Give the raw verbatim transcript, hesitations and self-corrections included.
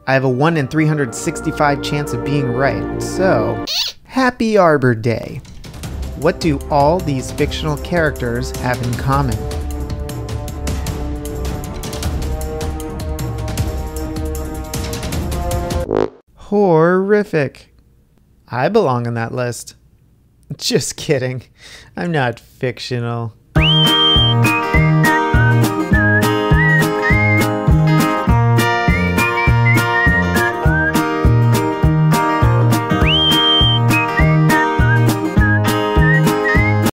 I have a one in three hundred sixty-five chance of being right, so happy Arbor Day. What do all these fictional characters have in common? Horrific. I belong on that list. Just kidding. I'm not fictional.